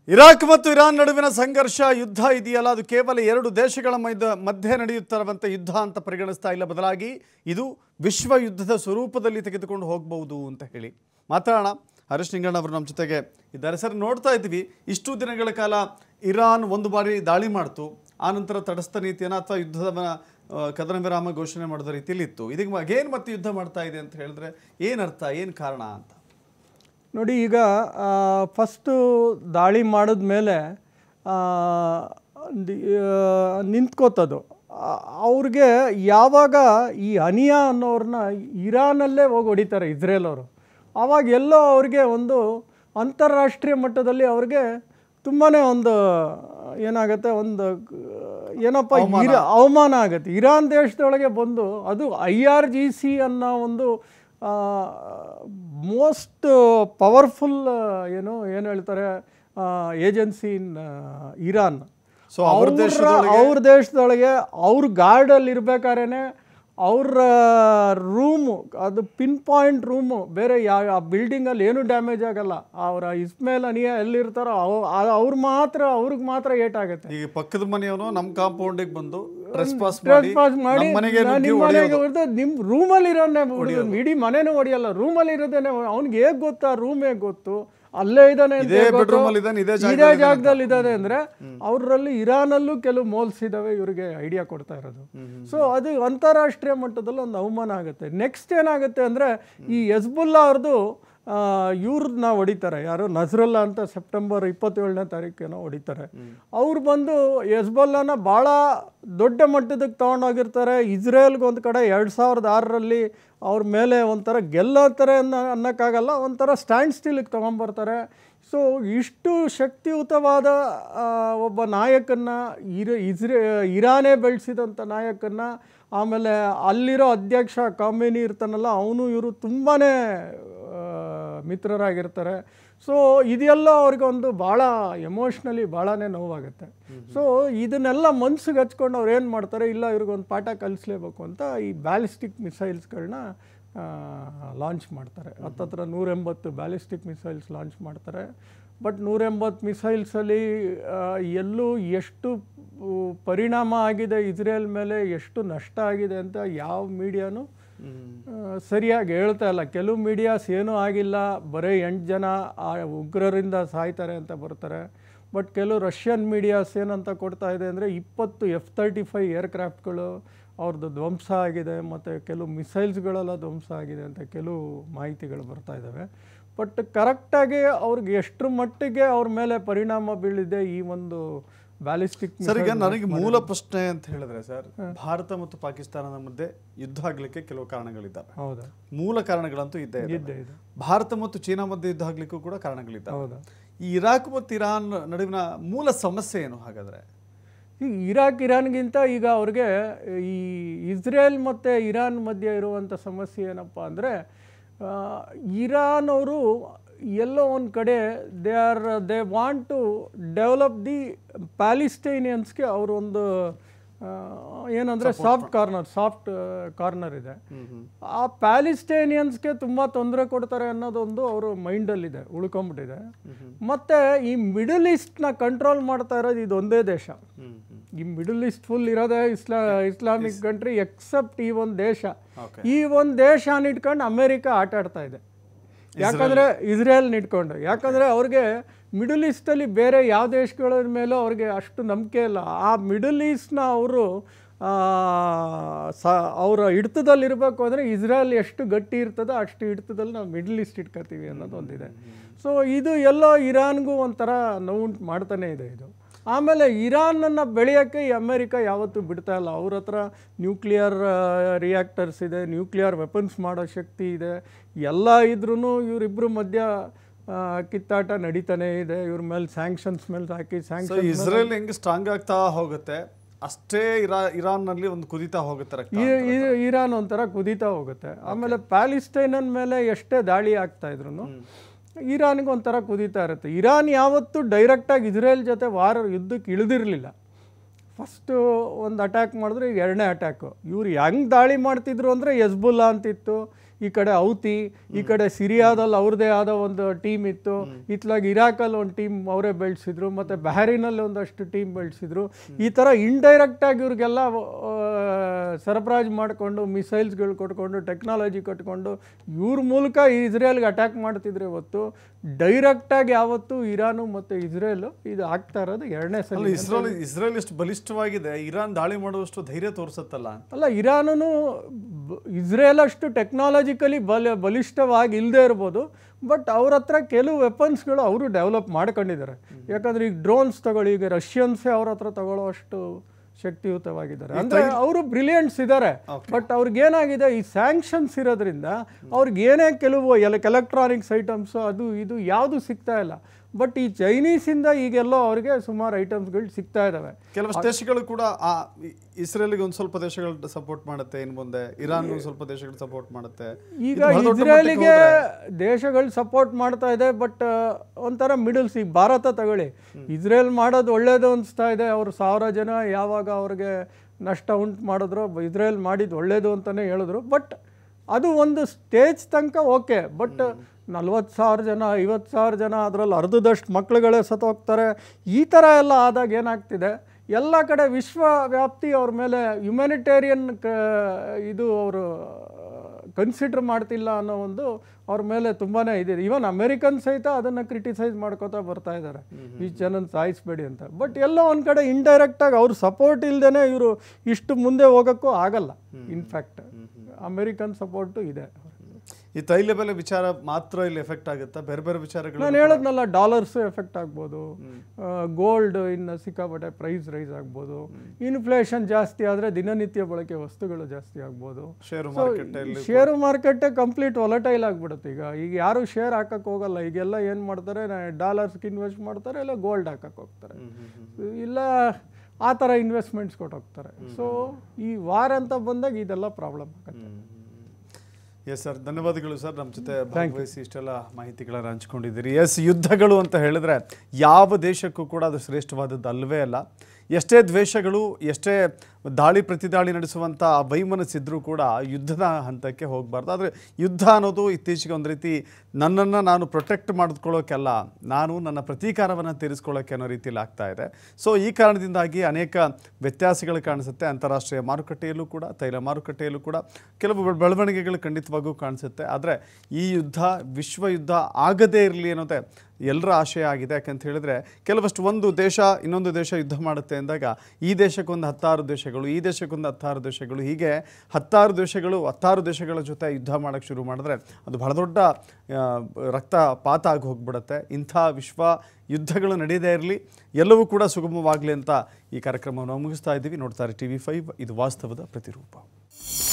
Iraq ಮತ್ತು Iran ನಡುವಿನ ಸಂಘರ್ಷ ಯುದ್ಧ ಇದೆಯಲ್ಲ ಅದು ಕೇವಲ ಎರಡು ದೇಶಗಳ ಮಧ್ಯೆ ನಡೆಯುತ್ತಿರುವಂಥ ಯುದ್ಧ ಅಂತ ಪರಿಗಣಿಸ್ತಾ ಇಲ್ಲ, ಬದಲಾಗಿ ಇದು ವಿಶ್ವ ಯುದ್ಧದ ಸ್ವರೂಪದಲ್ಲಿ ತೆಗೆದುಕೊಂಡು ಹೋಗಬಹುದು ಅಂತ ಹೇಳಿ ಮಾತಾಡೋಣ. ಹರೀಶ್ ನಿಂಗಣ್ಣ ಅವರು ನಮ್ಮ ಜೊತೆಗೆ ಇದ್ದಾರೆ. ಸರ್, ನೋಡ್ತಾ ಇದ್ವಿ ಇಷ್ಟು ದಿನಗಳ ಕಾಲ ಇರಾನ್ ಒಂದು ಬಾರಿ ದಾಳಿ ಮಾಡ್ತು, ಆನಂತರ ತಟಸ್ಥ ನೀತಿಯನ್ನು ಅಥವಾ ಯುದ್ಧದ ಕದನ ವಿರಾಮ ಘೋಷಣೆ ಮಾಡಿದ ರೀತಿಯಲ್ಲಿ ಇತ್ತು. ಇದೀಗ ಅಗೇನ್ ಮತ್ತೆ ಯುದ್ಧ ಮಾಡ್ತಾ ಇದೆ ಅಂತ ಹೇಳಿದ್ರೆ ಏನರ್ಥ, ಏನು ಕಾರಣ ಅಂತ ನೋಡಿ. ಈಗ ಫಸ್ಟು ದಾಳಿ ಮಾಡಿದ್ಮೇಲೆ ನಿಂತ್ಕೋತದು ಅವ್ರಿಗೆ. ಯಾವಾಗ ಈ ಹನಿಯಾ ಅನ್ನೋರನ್ನ ಇರಾನಲ್ಲೇ ಹೋಗಿ ಹೊಡಿತಾರೆ ಇಸ್ರೇಲ್ ಅವರು, ಆವಾಗ ಎಲ್ಲೋ ಅವ್ರಿಗೆ ಒಂದು ಅಂತಾರಾಷ್ಟ್ರೀಯ ಮಟ್ಟದಲ್ಲಿ ಅವ್ರಿಗೆ ತುಂಬಾ ಒಂದು ಏನಾಗುತ್ತೆ, ಒಂದು ಏನಪ್ಪ ಅವಮಾನ ಆಗುತ್ತೆ. ಇರಾನ್ ದೇಶದೊಳಗೆ ಬಂದು ಅದು IRGC ಅನ್ನೋ ಒಂದು ಮೋಸ್ಟ್ ಪವರ್ಫುಲ್ ಏನು ಹೇಳ್ತಾರೆ ಏಜೆನ್ಸಿ ಇನ್ ಇರಾನ್. ಸೊ ಅವ್ರ ದೇಶದೊಳಗೆ ಅವ್ರ ಗಾರ್ಡಲ್ಲಿ ಇರ್ಬೇಕಾದ್ರೇ ಅವ್ರ ರೂಮು, ಅದು ಪಿನ್ ಪಾಯಿಂಟ್ ರೂಮು, ಬೇರೆ ಆ ಬಿಲ್ಡಿಂಗಲ್ಲಿ ಏನೂ ಡ್ಯಾಮೇಜ್ ಆಗಲ್ಲ. ಅವರ ಇಸ್ಮೇಲ್ ಹನಿಯಾ ಎಲ್ಲಿರ್ತಾರೋ ಅವ್ರಿಗೆ ಮಾತ್ರ ಏಟಾಗುತ್ತೆ. ಈಗ ಪಕ್ಕದ ಮನೆಯವನು ನಮ್ಮ ಕಾಂಪೌಂಡಿಗೆ ಬಂದು ಟ್ರೆಸ್ಪಾಸ್ ಮಾಡಿ ನಿಮ್ಮ ರೂಮಲ್ಲಿ ಇರೋನೇ ಇಡೀ ಮನೇನೂ ಹೊಡಿಯಲ್ಲ, ರೂಮಲ್ಲಿ ಇರೋದೇನೆ. ಅವ್ನಿಗೆ ಹೇಗೆ ಗೊತ್ತಾ, ರೂಮ್ ಹೇಗೆ ಗೊತ್ತು, ಅಲ್ಲೇ ಇದ್ದಾನೆ, ಇದೇ ಜಾಗದಲ್ಲಿ ಇದ್ದಾನೆ ಅಂದ್ರೆ ಅವರಲ್ಲಿ ಇರಾನಲ್ಲೂ ಕೆಲವು ಮೋಲ್ಸ್ ಇದಾವೆ, ಇವ್ರಿಗೆ ಐಡಿಯಾ ಕೊಡ್ತಾ ಇರೋದು. ಸೊ ಅದು ಅಂತಾರಾಷ್ಟ್ರೀಯ ಮಟ್ಟದಲ್ಲಿ ಒಂದು ಅವಮಾನ ಆಗುತ್ತೆ. ನೆಕ್ಸ್ಟ್ ಏನಾಗುತ್ತೆ ಅಂದ್ರೆ ಈ ಹೆಜ್ಬುಲ್ಲಾ ಅವ್ರದ್ದು ಇವ್ರನ್ನ ಹೊಡಿತಾರೆ, ಯಾರು ನಸ್ರುಲ್ಲಾ ಅಂತ, ಸೆಪ್ಟೆಂಬರ್ 27ನೇ ತಾರೀಕೇನೋ ಹೊಡಿತಾರೆ. ಅವ್ರು ಬಂದು ಹೆಜ್ಬುಲ್ಲಾನ ಭಾಳ ದೊಡ್ಡ ಮಟ್ಟದಕ್ಕೆ ತೊಗೊಂಡೋಗಿರ್ತಾರೆ. ಇಸ್ರೇಲ್ಗೆ ಒಂದು ಕಡೆ 2006ರಲ್ಲಿ ಅವ್ರ ಮೇಲೆ ಒಂಥರ ಗೆಲ್ಲೋತಾರೆ ಅನ್ನೋಕ್ಕಾಗಲ್ಲ, ಒಂಥರ ಸ್ಟ್ಯಾಂಡ್ ಸ್ಟಿಲ್ಗೆ ತೊಗೊಂಬರ್ತಾರೆ. ಸೊ ಇಷ್ಟು ಶಕ್ತಿಯುತವಾದ ಒಬ್ಬ ನಾಯಕನ್ನ ಇರಾನೇ ಬೆಳೆಸಿದಂಥ ನಾಯಕನ್ನ, ಆಮೇಲೆ ಅಲ್ಲಿರೋ ಅಧ್ಯಕ್ಷ ಖಮೇನಿ ಇರ್ತಾನಲ್ಲ, ಅವನು ಇವರು ತುಂಬಾ ಮಿತ್ರರಾಗಿರ್ತಾರೆ. ಸೊ ಇದೆಲ್ಲ ಅವ್ರಿಗೆ ಒಂದು ಭಾಳ ಎಮೋಷ್ನಲಿ ಭಾಳನೇ ನೋವಾಗುತ್ತೆ. ಸೊ ಇದನ್ನೆಲ್ಲ ಮನ್ಸಿಗೆ ಹಚ್ಕೊಂಡು ಅವ್ರು ಏನು ಮಾಡ್ತಾರೆ, ಇಲ್ಲ ಇವ್ರಿಗೊಂದು ಪಾಠ ಕಲಿಸ್ಲೇಬೇಕು ಅಂತ ಈ ಬ್ಯಾಲಿಸ್ಟಿಕ್ ಮಿಸೈಲ್ಸ್ಗಳನ್ನ ಲಾಂಚ್ ಮಾಡ್ತಾರೆ. ಹತ್ತತ್ರ 180 ಬ್ಯಾಲಿಸ್ಟಿಕ್ ಮಿಸೈಲ್ಸ್ ಲಾಂಚ್ ಮಾಡ್ತಾರೆ. ಬಟ್ 180 ಮಿಸೈಲ್ಸಲ್ಲಿ ಎಲ್ಲೂ ಎಷ್ಟು ಪರಿಣಾಮ ಆಗಿದೆ ಇಸ್ರೇಲ್ ಮೇಲೆ, ಎಷ್ಟು ನಷ್ಟ ಆಗಿದೆ ಅಂತ ಯಾವ ಮೀಡಿಯಾನು ಸರಿಯಾಗಿ ಹೇಳ್ತಾ ಇಲ್ಲ. ಕೆಲವು ಮೀಡಿಯಾಸ್ ಏನೂ ಆಗಿಲ್ಲ, ಬರೀ 8 ಜನ ಆ ಉಗ್ರರಿಂದ ಸಾಯ್ತಾರೆ ಅಂತ ಬರ್ತಾರೆ. ಬಟ್ ಕೆಲವು ರಷ್ಯನ್ ಮೀಡಿಯಾಸ್ ಏನಂತ ಕೊಡ್ತಾ ಇದೆ ಅಂದರೆ 20 F-35 ಏರ್ಕ್ರಾಫ್ಟ್ಗಳು ಅವ್ರದ್ದು ಧ್ವಂಸ ಆಗಿದೆ, ಮತ್ತು ಕೆಲವು ಮಿಸೈಲ್ಸ್ಗಳೆಲ್ಲ ಧ್ವಂಸ ಆಗಿದೆ ಅಂತ ಕೆಲವು ಮಾಹಿತಿಗಳು ಬರ್ತಾ ಇದ್ದಾವೆ. ಬಟ್ ಕರೆಕ್ಟಾಗಿ ಅವ್ರಿಗೆ ಎಷ್ಟರ ಮಟ್ಟಿಗೆ ಅವ್ರ ಮೇಲೆ ಪರಿಣಾಮ ಬೀಳಿದೆ ಈ ಒಂದು ಬ್ಯಾಲಿಸ್ಟಿಕ್. ಸರ್, ಈಗ ನನಗೆ ಮೂಲ ಪ್ರಶ್ನೆ ಅಂತ ಹೇಳಿದ್ರೆ ಸರ್, ಭಾರತ ಮತ್ತು ಪಾಕಿಸ್ತಾನದ ಮಧ್ಯೆ ಯುದ್ಧ ಆಗ್ಲಿಕ್ಕೆ ಕೆಲವು ಕಾರಣಗಳಿದ್ದಾವೆ. ಹೌದಾ? ಮೂಲ ಕಾರಣಗಳಂತೂ ಇದ್ದೇ ಇದೆ. ಭಾರತ ಮತ್ತು ಚೀನಾ ಮಧ್ಯೆ ಯುದ್ಧ ಆಗ್ಲಿಕ್ಕೂ ಕೂಡ ಕಾರಣಗಳಿದ್ದಾವೆ. ಈ ಇರಾಕ್ ಮತ್ತು ಇರಾನ್ ನಡುವಿನ ಮೂಲ ಸಮಸ್ಯೆ ಏನು ಹಾಗಾದ್ರೆ? ಈ ಇರಾನ್ಗಿಂತ ಈಗ ಅವ್ರಿಗೆ ಈ ಇಸ್ರೇಲ್ ಮತ್ತು ಇರಾನ್ ಮಧ್ಯೆ ಇರುವಂಥ ಸಮಸ್ಯೆ ಏನಪ್ಪ ಅಂದರೆ, ಇರಾನ್ ಅವರು ಎಲ್ಲೋ ಒಂದು ಕಡೆ they want to develop the ಪ್ಯಾಲಿಸ್ಟೈನಿಯನ್ಸ್ಗೆ ಅವರು ಒಂದು ಏನಂದರೆ ಸಾಫ್ಟ್ ಕಾರ್ನರ್ ಇದೆ. ಆ ಪ್ಯಾಲಿಸ್ಟೈನಿಯನ್ಸ್ಗೆ ತುಂಬ ತೊಂದರೆ ಕೊಡ್ತಾರೆ ಅನ್ನೋದೊಂದು ಅವರು ಮೈಂಡಲ್ಲಿದೆ, ಉಳ್ಕೊಂಬಿಟ್ಟಿದೆ. ಮತ್ತು ಈ ಮಿಡಲ್ ಈಸ್ಟ್ನ ಕಂಟ್ರೋಲ್ ಮಾಡ್ತಾ ಇರೋದು ಇದೊಂದೇ ದೇಶ. ಈ ಮಿಡಲ್ ಈಸ್ಟ್ ಫುಲ್ ಇರೋದೇ ಇಸ್ಲಾಮಿಕ್ ಕಂಟ್ರಿ ಎಕ್ಸೆಪ್ಟ್ ಈ ಒಂದು ದೇಶ. ಈ ಒಂದು ದೇಶನ ಇಟ್ಕೊಂಡು ಅಮೇರಿಕ ಆಟ ಆಡ್ತಾ ಇದೆ. ಯಾಕಂದರೆ ಇಸ್ರೇಲ್ನ ಇಟ್ಕೊಂಡು, ಯಾಕಂದರೆ ಅವ್ರಿಗೆ ಮಿಡಲ್ ಈಸ್ಟಲ್ಲಿ ಬೇರೆ ಯಾವ ದೇಶಗಳ ಮೇಲೂ ಅವ್ರಿಗೆ ಅಷ್ಟು ನಂಬಿಕೆ ಇಲ್ಲ. ಆ ಮಿಡಲ್ ಈಸ್ಟ್ನ ಅವರು ಅವರ ಹಿಡಿತದಲ್ಲಿರಬೇಕು ಅಂದರೆ ಇಸ್ರೇಲ್ ಎಷ್ಟು ಗಟ್ಟಿ ಇರ್ತದೋ ಅಷ್ಟು ಹಿಡಿತದಲ್ಲಿ ನಾವು ಮಿಡಲ್ ಈಸ್ಟ್ ಇಟ್ಕೊತೀವಿ ಅನ್ನೋದು ಒಂದಿದೆ. ಸೊ ಇದು ಎಲ್ಲೋ ಇರಾನ್ಗೂ ಒಂಥರ ನೋವುಂಟು ಮಾಡ್ತಾನೆ ಇದೆ ಇದು. ಆಮೇಲೆ ಇರಾನನ್ನು ಬೆಳೆಯೋಕ್ಕೆ ಈ ಅಮೇರಿಕ ಯಾವತ್ತೂ ಬಿಡ್ತಾ ಇಲ್ಲ. ಅವ್ರ ಹತ್ರ ನ್ಯೂಕ್ಲಿಯರ್ ರಿಯಾಕ್ಟರ್ಸ್ ಇದೆ, ನ್ಯೂಕ್ಲಿಯರ್ ವೆಪನ್ಸ್ ಮಾಡೋ ಶಕ್ತಿ ಇದೆ, ಎಲ್ಲ ಇದ್ರೂ ಇವರಿಬ್ಬರು ಮಧ್ಯ ಕಿತ್ತಾಟ ನಡೀತಾನೆ ಇದೆ. ಇವ್ರ ಮೇಲೆ ಸ್ಯಾಂಕ್ಷನ್ಸ್ ಮೇಲೆ ಹಾಕಿ ಇಸ್ರೇಲ್ ಹೆಂಗೆ ಸ್ಟ್ರಾಂಗ್ ಆಗ್ತಾ ಹೋಗುತ್ತೆ ಅಷ್ಟೇ ಇರಾನ್ನಲ್ಲಿ ಒಂದು ಕುದೀತಾ ಹೋಗುತ್ತೆ, ಇರಾನ್ ಒಂಥರ ಕುದೀತಾ ಹೋಗುತ್ತೆ. ಆಮೇಲೆ ಪ್ಯಾಲಿಸ್ಟೈನ್ ಮೇಲೆ ಎಷ್ಟೇ ದಾಳಿ ಆಗ್ತಾ ಇದ್ರು ಇರಾನ್ಗೆ ಒಂಥರ ಕುದೀತಾ ಇರುತ್ತೆ. ಇರಾನ್ ಯಾವತ್ತೂ ಡೈರೆಕ್ಟಾಗಿ ಇಸ್ರೇಲ್ ಜೊತೆ ಯುದ್ಧಕ್ಕೆ ಇಳಿದಿರಲಿಲ್ಲ. ಫಸ್ಟು ಒಂದು ಅಟ್ಯಾಕ್ ಮಾಡಿದ್ರೆ ಈಗ ಎರಡನೇ ಅಟ್ಯಾಕು. ಇವ್ರು ಹೆಂಗೆ ದಾಳಿ ಮಾಡ್ತಿದ್ರು ಅಂದರೆ ಹೆಜ್ಬುಲ್ಲಾ ಅಂತಿತ್ತು, ಈ ಕಡೆ ಹೌತಿ, ಈ ಕಡೆ ಸಿರಿಯಾದಲ್ಲಿ ಅವ್ರದ್ದೇ ಆದ ಒಂದು ಟೀಮ್ ಇತ್ತು, ಇತ್ಲಾಗಿ ಇರಾಕಲ್ಲಿ ಒಂದು ಟೀಮ್ ಅವರೇ ಬೆಳೆಸಿದ್ರು, ಮತ್ತು ಬಹ್ರೈನಲ್ಲಿ ಒಂದಷ್ಟು ಟೀಮ್ ಬೆಳೆಸಿದ್ರು. ಈ ಥರ ಇಂಡೈರೆಕ್ಟಾಗಿ ಇವ್ರಿಗೆಲ್ಲ ಸರಬರಾಜು ಮಾಡಿಕೊಂಡು ಮಿಸೈಲ್ಸ್ಗಳು ಕೊಟ್ಕೊಂಡು ಟೆಕ್ನಾಲಜಿ ಕಟ್ಕೊಂಡು ಇವ್ರ ಮೂಲಕ ಇಸ್ರೇಲ್ಗೆ ಅಟ್ಯಾಕ್ ಮಾಡ್ತಿದ್ರೆ ಹೊತ್ತು ಡೈರೆಕ್ಟಾಗಿ ಯಾವತ್ತು ಇರಾನು ಮತ್ತು ಇಸ್ರೇಲು ಇದು ಆಗ್ತಾ ಇರೋದು ಎರಡನೇ ಸಲ. ಇಸ್ರೇಲ್ ಎಷ್ಟು ಬಲಿಷ್ಠವಾಗಿದೆ, ಇರಾನ್ ದಾಳಿ ಮಾಡುವಷ್ಟು ಧೈರ್ಯ ತೋರಿಸುತ್ತಲ್ಲ. ಅಲ್ಲ, ಇರಾನು ಇಸ್ರೇಲ್ ಅಷ್ಟು ಟೆಕ್ನಾಲಜಿಕಲಿ ಬಲಿಷ್ಠವಾಗಿ ಇಲ್ಲದೆ ಇರ್ಬೋದು, ಬಟ್ ಅವ್ರ ಹತ್ರ ಕೆಲವು ವೆಪನ್ಸ್ಗಳು ಅವರು ಡೆವಲಪ್ ಮಾಡ್ಕೊಂಡಿದ್ದಾರೆ. ಯಾಕಂದರೆ ಈಗ ಡ್ರೋನ್ಸ್ ತಗೊಳ್ಳಿ, ಈಗ ರಷ್ಯನ್ಸೇ ಅವ್ರ ಹತ್ರ ತಗೊಳ್ಳೋ ಅಷ್ಟು ಶಕ್ತಿಯುತವಾಗಿದ್ದಾರೆ. ಅಂದರೆ ಅವರು ಬ್ರಿಲಿಯಂಟ್ಸ್ ಇದ್ದಾರೆ. ಬಟ್ ಅವ್ರಿಗೇನಾಗಿದೆ, ಈ ಸ್ಯಾಂಕ್ಷನ್ಸ್ ಇರೋದ್ರಿಂದ ಅವ್ರಿಗೇನೇ ಕೆಲವು ಎಲೆಕ್ಟ್ರಾನಿಕ್ಸ್ ಐಟಮ್ಸು ಅದು ಇದು ಯಾವುದು ಸಿಗ್ತಾ ಇಲ್ಲ. ಬಟ್ ಈ ಚೈನೀಸಿಂದ ಈಗೆಲ್ಲೋ ಅವ್ರಿಗೆ ಸುಮಾರು ಐಟಮ್ಸ್ಗಳು ಸಿಗ್ತಾ ಇದ್ದಾವೆ. ಕೆಲವು ದೇಶಗಳು ಕೂಡ ಇಸ್ರೇಲ್ಗೆ ಒಂದು ಸ್ವಲ್ಪ ದೇಶಗಳು ಸಪೋರ್ಟ್ ಮಾಡುತ್ತೆ, ಇನ್ನು ಮುಂದೆ ಇರಾನ್ ಸ್ವಲ್ಪ ದೇಶಗಳು ಸಪೋರ್ಟ್ ಮಾಡುತ್ತೆ. ಈಗ ಇಸ್ರೇಲಿಗೆ ದೇಶಗಳು ಸಪೋರ್ಟ್ ಮಾಡ್ತಾ ಇದೆ, ಬಟ್ ಒಂಥರ ಮಿಡಲ್ಸ್. ಈಗ ಭಾರತ ತಗೊಳ್ಳಿ, ಇಸ್ರೇಲ್ ಮಾಡೋದು ಒಳ್ಳೇದು ಅನಿಸ್ತಾ ಇದೆ. ಅವರು 1000 ಜನ ಯಾವಾಗ ಅವ್ರಿಗೆ ನಷ್ಟ ಉಂಟು ಮಾಡಿದ್ರು, ಇಸ್ರೇಲ್ ಮಾಡಿದ್ದು ಒಳ್ಳೇದು ಅಂತಲೇ ಹೇಳಿದ್ರು. ಬಟ್ ಅದು ಒಂದು ಸ್ಟೇಜ್ ತನಕ ಓಕೆ. ಬಟ್ 40,000 ಜನ 50,000 ಜನ ಅದರಲ್ಲಿ ಅರ್ಧದಷ್ಟು ಮಕ್ಕಳುಗಳೇ ಸತ್ತೋಗ್ತಾರೆ. ಈ ಥರ ಎಲ್ಲ ಆದಾಗ ಏನಾಗ್ತಿದೆ, ಎಲ್ಲ ಕಡೆ ವಿಶ್ವವ್ಯಾಪ್ತಿ ಅವ್ರ ಮೇಲೆ ಹ್ಯುಮ್ಯಾನಿಟೇರಿಯನ್ ಇದು ಅವರು ಕನ್ಸಿಡರ್ ಮಾಡ್ತಿಲ್ಲ ಅನ್ನೋ ಒಂದು ಅವ್ರ ಮೇಲೆ ತುಂಬಾ ಇದೆ. ಈವನ್ ಅಮೆರಿಕನ್ ಸಹಿತ ಅದನ್ನು ಕ್ರಿಟಿಸೈಸ್ ಮಾಡ್ಕೋತಾ ಬರ್ತಾ ಇದ್ದಾರೆ, ಈ ಜನನ ಸಾಯಿಸ್ಬೇಡಿ ಅಂತ. ಬಟ್ ಎಲ್ಲೋ ಒಂದು ಕಡೆ ಇಂಡೈರೆಕ್ಟಾಗಿ ಅವ್ರ ಸಪೋರ್ಟ್ ಇಲ್ಲದೇ ಇವರು ಇಷ್ಟು ಮುಂದೆ ಹೋಗೋಕ್ಕೂ ಆಗಲ್ಲ. ಇನ್ಫ್ಯಾಕ್ಟ್ ಅಮೆರಿಕನ್ ಸಪೋರ್ಟು ಇದೆ. ಈ ತೈಲ ಬೆಲೆ ವಿಚಾರ ಮಾತ್ರ ಇಲ್ಲಿ ಎಫೆಕ್ಟ್ ಆಗುತ್ತಾ? ಬೇರೆ ಬೇರೆ ವಿಚಾರಗಳು ನಾನು ಹೇಳಿದ್ನಲ್ಲ, ಡಾಲರ್ಸ್ ಎಫೆಕ್ಟ್ ಆಗ್ಬೋದು, ಗೋಲ್ಡ್ ಇನ್ನು ಸಿಕ್ಕಾಪಟ್ಟೆ ಪ್ರೈಸ್ ರೈಸ್ ಆಗ್ಬೋದು, ಇನ್ಫ್ಲೇಷನ್ ಜಾಸ್ತಿ ಆದರೆ ದಿನನಿತ್ಯ ಬಳಕೆ ವಸ್ತುಗಳು ಜಾಸ್ತಿ ಆಗ್ಬೋದು. ಶೇರು ಮಾರ್ಕೆಟೇ ಕಂಪ್ಲೀಟ್ ವಾಲಟೈಲ್ ಆಗಿಬಿಡುತ್ತೆ. ಈಗ ಯಾರು ಶೇರ್ ಹಾಕಕ್ಕೆ ಹೋಗಲ್ಲ. ಈಗೆಲ್ಲ ಏನು ಮಾಡ್ತಾರೆ, ಡಾಲರ್ಸ್ಗೆ ಇನ್ವೆಸ್ಟ್ ಮಾಡ್ತಾರೆ, ಇಲ್ಲ ಗೋಲ್ಡ್ ಹಾಕಕ್ಕೆ ಹೋಗ್ತಾರೆ, ಇಲ್ಲ ಆ ಥರ ಇನ್ವೆಸ್ಟ್ಮೆಂಟ್ಸ್ ಕೊಟ್ಟೋಗ್ತಾರೆ. ಸೊ ಈ ವಾರ್ ಅಂತ ಬಂದಾಗ ಇದೆಲ್ಲ ಪ್ರಾಬ್ಲಮ್ ಆಗುತ್ತೆ. ಎಸ್ ಸರ್, ಧನ್ಯವಾದಗಳು ಸರ್, ನಮ್ಮ ಜೊತೆ ಭಾಗವಹಿಸಿ ಇಷ್ಟೆಲ್ಲ ಮಾಹಿತಿಗಳನ್ನು ಹಂಚ್ಕೊಂಡಿದ್ದೀರಿ. ಎಸ್, ಯುದ್ಧಗಳು ಅಂತ ಹೇಳಿದ್ರೆ ಯಾವ ದೇಶಕ್ಕೂ ಕೂಡ ಅದು ಶ್ರೇಷ್ಠವಾದದ್ದು ಅಲ್ಲವೇ ಅಲ್ಲ. ಎಷ್ಟೇ ದ್ವೇಷಗಳು, ಎಷ್ಟೇ ದಾಳಿ ಪ್ರತಿದಾಳಿ ನಡೆಸುವಂಥ ವೈಮನಸ್ಸಿದ್ರೂ ಕೂಡ ಯುದ್ಧದ ಹಂತಕ್ಕೆ ಹೋಗಬಾರ್ದು. ಆದರೆ ಯುದ್ಧ ಅನ್ನೋದು ಇತ್ತೀಚೆಗೆ ಒಂದು ರೀತಿ ನನ್ನನ್ನು ನಾನು ಪ್ರೊಟೆಕ್ಟ್ ಮಾಡಿಕೊಳ್ಳೋಕ್ಕೆಲ್ಲ, ನಾನು ನನ್ನ ಪ್ರತೀಕಾರವನ್ನು ತೀರಿಸ್ಕೊಳ್ಳೋಕ್ಕೆ ಅನ್ನೋ ರೀತಿಯಲ್ಲಿ ಆಗ್ತಾ ಇದೆ. ಸೊ ಈ ಕಾರಣದಿಂದಾಗಿ ಅನೇಕ ವ್ಯತ್ಯಾಸಗಳು ಕಾಣಿಸುತ್ತೆ. ಅಂತಾರಾಷ್ಟ್ರೀಯ ಮಾರುಕಟ್ಟೆಯಲ್ಲೂ ಕೂಡ, ತೈಲ ಮಾರುಕಟ್ಟೆಯಲ್ಲೂ ಕೂಡ ಕೆಲವು ಬೆಳವಣಿಗೆಗಳು ಖಂಡಿತವಾಗೂ ಕಾಣಿಸುತ್ತೆ. ಆದರೆ ಈ ಯುದ್ಧ ವಿಶ್ವ ಯುದ್ಧ ಆಗದೇ ಇರಲಿ ಅನ್ನೋದೇ ಎಲ್ಲರ ಆಶಯ ಆಗಿದೆ. ಯಾಕಂತ ಹೇಳಿದ್ರೆ ಕೆಲವಷ್ಟು ಒಂದು ದೇಶ ಇನ್ನೊಂದು ದೇಶ ಯುದ್ಧ ಮಾಡುತ್ತೆ ಅಂದಾಗ ಈ ದೇಶಕ್ಕೊಂದು 16 ದೇಶಗಳು, ಈ ದೇಶಕ್ಕೊಂದು 16 ದೇಶಗಳು, ಹೀಗೆ 16 ದೇಶಗಳ ಜೊತೆ ಯುದ್ಧ ಮಾಡೋಕ್ಕೆ ಶುರು ಮಾಡಿದ್ರೆ ಅದು ಬಹಳ ದೊಡ್ಡ ರಕ್ತಪಾತ ಆಗಿ ಹೋಗ್ಬಿಡುತ್ತೆ. ಇಂಥ ವಿಶ್ವ ಯುದ್ಧಗಳು ನಡೆಯದೇ ಇರಲಿ, ಎಲ್ಲವೂ ಕೂಡ ಸುಗಮವಾಗಲಿ ಅಂತ ಈ ಕಾರ್ಯಕ್ರಮವನ್ನು ಮುಗಿಸ್ತಾ ಇದ್ದೀವಿ. ನೋಡ್ತಾರೆ TV5, ಇದು ವಾಸ್ತವದ ಪ್ರತಿರೂಪ.